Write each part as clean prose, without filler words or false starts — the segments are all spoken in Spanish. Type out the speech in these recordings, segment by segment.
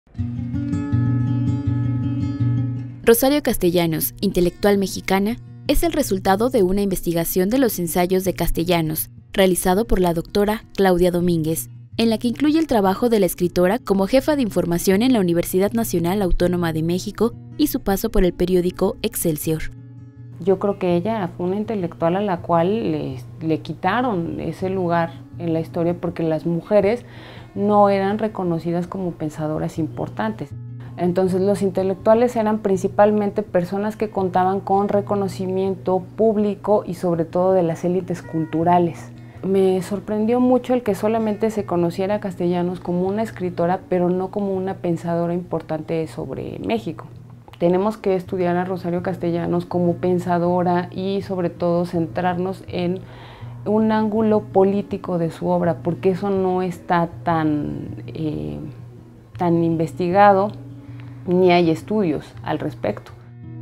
Rosario Castellanos, intelectual mexicana, es el resultado de una investigación de los ensayos de Castellanos, realizado por la doctora Claudia Domínguez, en la que incluye el trabajo de la escritora como jefa de información en la Universidad Nacional Autónoma de México y su paso por el periódico Excelsior. Yo creo que ella fue una intelectual a la cual le quitaron ese lugar en la historia porque las mujeres no eran reconocidas como pensadoras importantes. Entonces los intelectuales eran principalmente personas que contaban con reconocimiento público y sobre todo de las élites culturales. Me sorprendió mucho el que solamente se conociera a Castellanos como una escritora, pero no como una pensadora importante sobre México. Tenemos que estudiar a Rosario Castellanos como pensadora y sobre todo centrarnos en un ángulo político de su obra, porque eso no está tan investigado, ni hay estudios al respecto.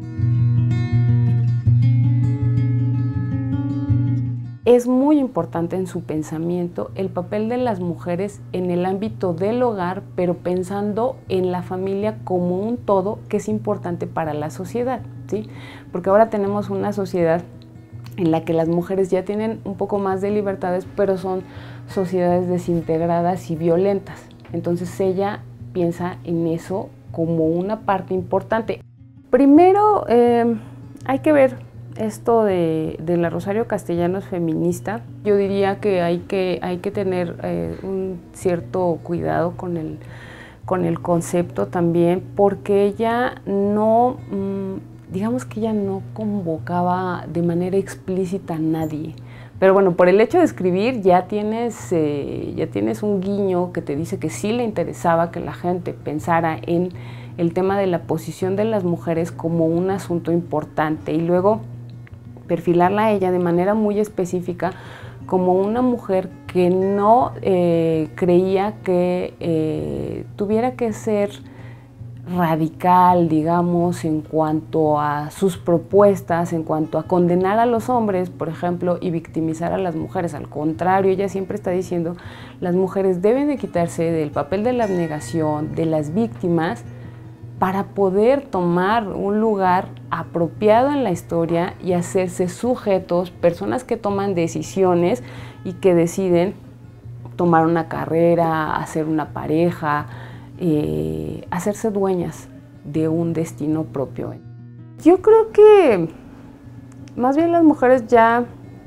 Es muy importante en su pensamiento el papel de las mujeres en el ámbito del hogar, pero pensando en la familia como un todo que es importante para la sociedad, ¿sí? Porque ahora tenemos una sociedad en la que las mujeres ya tienen un poco más de libertades, pero son sociedades desintegradas y violentas. Entonces ella piensa en eso como una parte importante. Primero hay que ver esto de la Rosario Castellanos feminista. Yo diría que hay que tener un cierto cuidado con el concepto también, porque ella no, digamos que ella no convocaba de manera explícita a nadie. Pero bueno, por el hecho de escribir ya tienes un guiño que te dice que sí le interesaba que la gente pensara en el tema de la posición de las mujeres como un asunto importante y luego perfilarla a ella de manera muy específica como una mujer que no creía que tuviera que ser radical, digamos, en cuanto a sus propuestas, en cuanto a condenar a los hombres, por ejemplo, y victimizar a las mujeres. Al contrario, ella siempre está diciendo, las mujeres deben de quitarse del papel de la abnegación, de las víctimas, para poder tomar un lugar apropiado en la historia y hacerse sujetos, personas que toman decisiones y que deciden tomar una carrera, hacer una pareja, hacerse dueñas de un destino propio. Yo creo que más bien las mujeres ya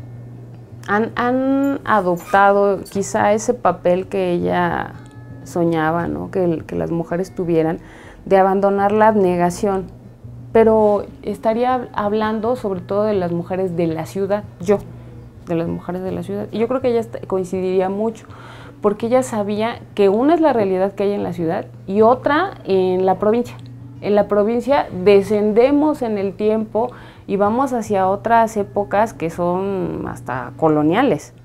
han adoptado quizá ese papel que ella soñaba, ¿no? que las mujeres tuvieran, de abandonar la abnegación, pero estaría hablando sobre todo de las mujeres de la ciudad, de las mujeres de la ciudad, y yo creo que ella coincidiría mucho, porque ella sabía que una es la realidad que hay en la ciudad y otra en la provincia. En la provincia descendemos en el tiempo y vamos hacia otras épocas que son hasta coloniales.